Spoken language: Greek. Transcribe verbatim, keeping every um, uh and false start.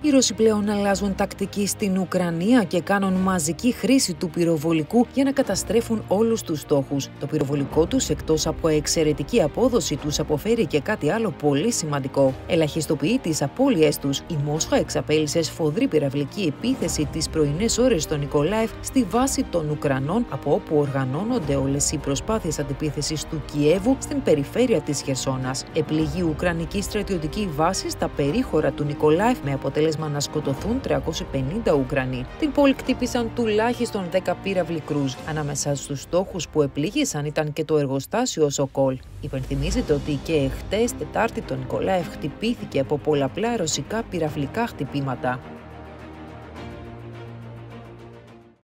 Οι Ρώσοι πλέον αλλάζουν τακτική στην Ουκρανία και κάνουν μαζική χρήση του πυροβολικού για να καταστρέφουν όλους τους στόχους. Το πυροβολικό τους, εκτός από εξαιρετική απόδοση, τους αποφέρει και κάτι άλλο πολύ σημαντικό. Ελαχιστοποιεί τις απώλειές τους. Η Μόσχα εξαπέλυσε σφοδρή πυραυλική επίθεση τις πρωινές ώρες στο Νικολάιβ στη βάση των Ουκρανών, από όπου οργανώνονται όλες οι προσπάθειες αντιπίθεσης του Κιέβου στην περιφέρεια της Χερσόνας. Επλήγει ουκρανική στρατιωτική βάση στα περίχωρα του Νικολάιβ με αποτέλεσμα να σκοτωθούν τριακόσιοι πενήντα Ουκρανοί. Την πόλη χτύπησαν τουλάχιστον δέκα πύραυλοι κρούζ. Ανάμεσα στους στόχους που επλήγησαν ήταν και το εργοστάσιο Σοκόλ. Υπενθυμίζεται ότι και χτες Τετάρτη το Νικολάιβ χτυπήθηκε από πολλαπλά ρωσικά πυραυλικά χτυπήματα.